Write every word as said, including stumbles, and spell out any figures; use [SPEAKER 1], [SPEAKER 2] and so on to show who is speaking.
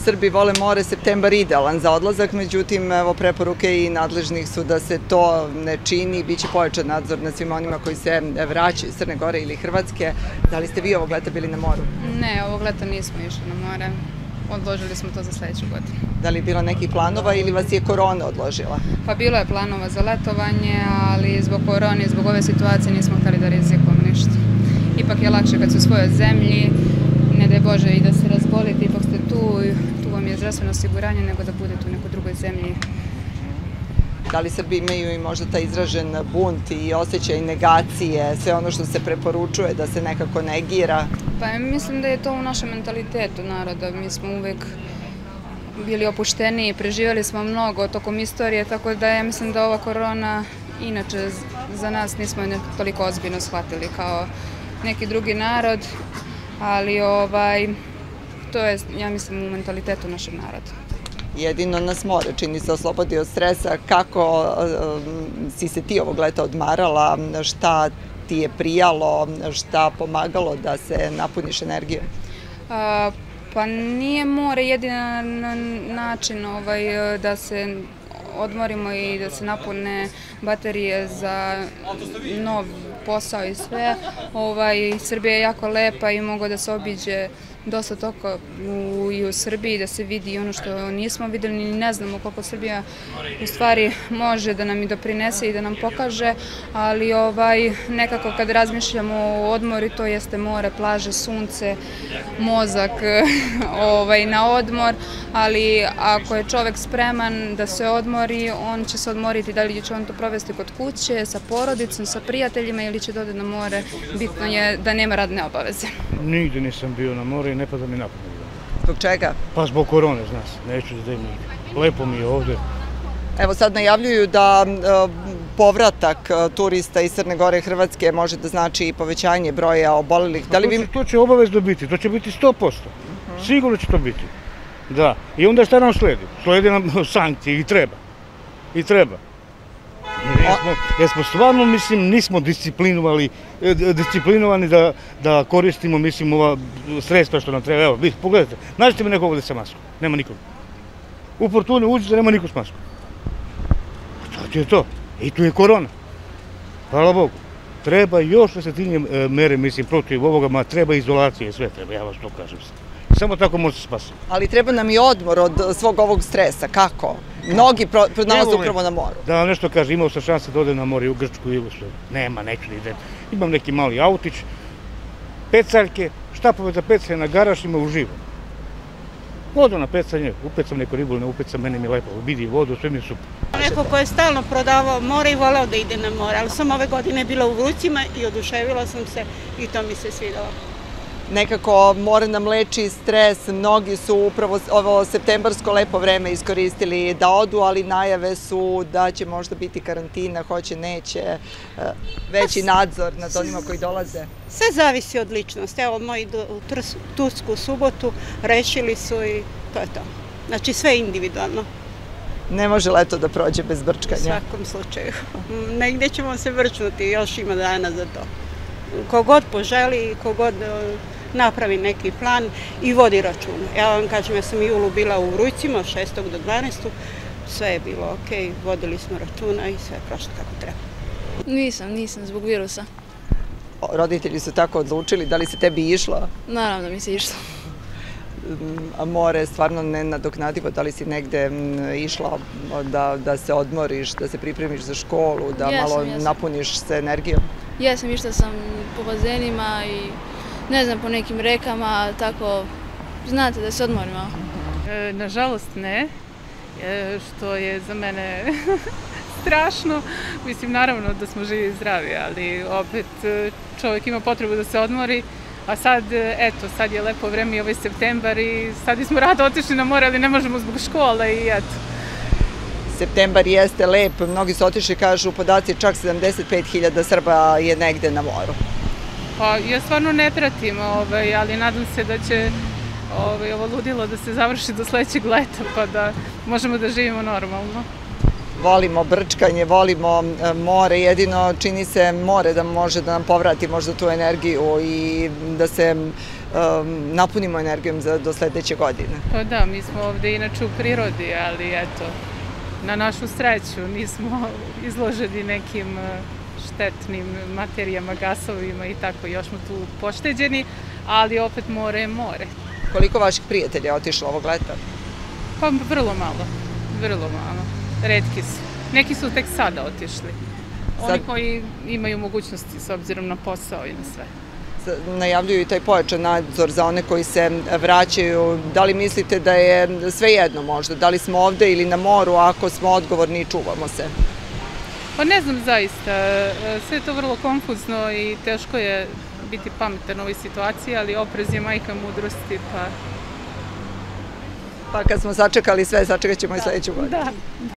[SPEAKER 1] Srbi vole more, septembar idealan za odlazak, međutim, evo, preporuke i nadležnih su da se to ne čini, biće pojačan nadzor na svima onima koji se vraćaju iz Crne Gore ili Hrvatske. Da li ste vi ovog leta bili na moru?
[SPEAKER 2] Ne, ovog leta nismo išli na more. Odložili smo to za sledeću godinu.
[SPEAKER 1] Da li je bilo nekih planova ili vas je korona odložila?
[SPEAKER 2] Pa bilo je planova za letovanje, ali zbog korone i zbog ove situacije nismo hteli da rizikujemo ništa. Ipak je lakše kad su u svojoj zemlji, ne daj Bože i da se razbolite, ipak ste tu, tu vam je zdravstveno osiguranje nego da budete u nekoj drugoj zemlji.
[SPEAKER 1] Da li Srbi imaju i možda taj izražen bunt i osjećaj negacije, sve ono što se preporučuje da se nekako negira?
[SPEAKER 2] Pa mislim da je to u našem mentalitetu naroda. Mi smo uvek bili opušteniji, preživjeli smo mnogo tokom istorije, tako da ja mislim da ova korona, inače za nas nismo toliko ozbiljno shvatili kao neki drugi narod, ali ovaj, to je, ja mislim, u mentalitetu našeg naroda.
[SPEAKER 1] Jedino nas more čini se oslobodi od stresa. Kako si se ti ovog leta odmarala, šta ti je prijalo, šta pomagalo da se napuniš energijom?
[SPEAKER 2] Pa nije more jedin način da se odmorimo i da se napune baterije za nov posao i sve. Srbija je jako lepa i mogu da se obiđe dosta toga i u Srbiji, da se vidi ono što nismo videli, ni ne znamo koliko Srbija u stvari može da nam i doprinese i da nam pokaže, ali nekako kad razmišljamo o odmori, to jeste more, plaže, sunce, mozak na odmor, ali ako je čovek spreman da se odmori, on će se odmoriti, da li će on to provesti kod kuće, sa porodicom, sa prijateljima ili će da ode na more, bitno je da nema radne obaveze.
[SPEAKER 3] Nigde nisam bio na more i ne pada mi na pamet.
[SPEAKER 1] Zbog čega?
[SPEAKER 3] Pa zbog korone, zna se, neću da idem nigde. Lepo mi je ovde.
[SPEAKER 1] Evo sad najavljuju da povratak turista iz Crne Gore i Hrvatske može da znači i povećanje broja obolelih.
[SPEAKER 3] To će obavezno biti, to će biti sto posto. Sigurno će to biti. Da. I onda šta nam sledi? Sledi nam sankcije i treba. I treba. Jer smo stvarno, mislim, nismo disciplinovani da koristimo, mislim, ova sredstva što nam treba. Evo, pogledajte, nađete mi nekog ovde sa maskom. Nema nikog. U Portuni uđete, nema nikog s maskom. To ti je to. I tu je korona. Hvala Bogu. Treba još desetinje mere, mislim, protiv ovoga, ma treba izolacije i sve treba, ja vas to kažem. Samo tako može se spasiti.
[SPEAKER 1] Ali treba nam i odmor od svog ovog stresa. Kako? Mnogi pronalaze upravo na moru.
[SPEAKER 3] Da vam nešto kažem, imao sam šanse da odem na more u Grčku i Jugoslaviju. Nema, neću da idem. Imam neki mali autić, pecaljke, štapove za pecanje na garažima uživo. Vodu na pecanje, upecam neko ribu, ne upecam, meni mi je lepo, vidi vodu, sve mi je super.
[SPEAKER 4] Neko ko je stalno prodavao more i voleo da ide na more, ali sam ove godine bila u Vrućima i oduševila sam se i to mi se svidalo.
[SPEAKER 1] Nekako more nam leči stres, mnogi su upravo ovo septembarsko lepo vreme iskoristili da odu, ali najave su da će možda biti karantina, hoće, neće, veći nadzor nad onima koji dolaze.
[SPEAKER 4] Sve zavisi od ličnosti. Evo, moji u Tursku subotu rešili su i to je to. Znači sve individualno.
[SPEAKER 1] Ne može leto da prođe bez brčkanja.
[SPEAKER 4] U svakom slučaju. Negdje ćemo se vrčnuti, još ima dana za to. Kogod poželi, kogod napravi neki plan i vodi računa. Ja vam kažem, ja sam i julu bila u Vrućima od šestog do dvanaestog sve je bilo okej, vodili smo računa i sve je prošlo kako treba.
[SPEAKER 5] Nisam, nisam, zbog virusa.
[SPEAKER 1] Roditelji su tako odlučili, da li se tebi išlo?
[SPEAKER 5] Naravno da mi se išlo.
[SPEAKER 1] A more je stvarno nenadoknadivo, da li si negde išla da se odmoriš, da se pripremiš za školu, da malo napuniš se energijom?
[SPEAKER 5] Jesam, išla sam po bazenima i ne znam, po nekim rekama, tako, znate, da se odmorim malo.
[SPEAKER 6] Nažalost ne, što je za mene strašno. Mislim, naravno da smo živi i zdravi, ali opet čovjek ima potrebu da se odmori. A sad, eto, sad je lepo vreme i ovaj septembar i sad bismo rado otišli na more, ali ne možemo zbog škole i eto.
[SPEAKER 1] Septembar jeste lep, mnogi su otišli, kažu podaci, čak sedamdeset pet hiljada Srba je negde na moru.
[SPEAKER 6] Pa ja stvarno ne pratim, ali nadam se da će ovo ludilo da se završi do sledećeg leta, pa da možemo da živimo normalno.
[SPEAKER 1] Volimo brčkanje, volimo more, jedino čini se more da može da nam povrati možda tu energiju i da se napunimo energijom do sledeće godine.
[SPEAKER 6] Pa da, mi smo ovde inače u prirodi, ali eto, na našu sreću nismo izloženi nekim štetnim materijama, gasovima i tako, još smo tu pošteđeni, ali opet more je more.
[SPEAKER 1] Koliko vaših prijatelja je otišlo ovog leta?
[SPEAKER 6] Pa vrlo malo, vrlo malo, retki su. Neki su tek sada otišli, oni koji imaju mogućnosti s obzirom na posao i na sve.
[SPEAKER 1] Najavljuju i taj pojačan nadzor za one koji se vraćaju. Da li mislite da je sve jedno možda? Da li smo ovde ili na moru, ako smo odgovorni i čuvamo se?
[SPEAKER 6] Pa ne znam zaista. Sve je to vrlo konfuzno i teško je biti pametan u ovoj situaciji, ali oprez je majka mudrosti, pa...
[SPEAKER 1] Pa kad smo sačekali sve, sačekat ćemo i sledeću godinu.
[SPEAKER 6] Da.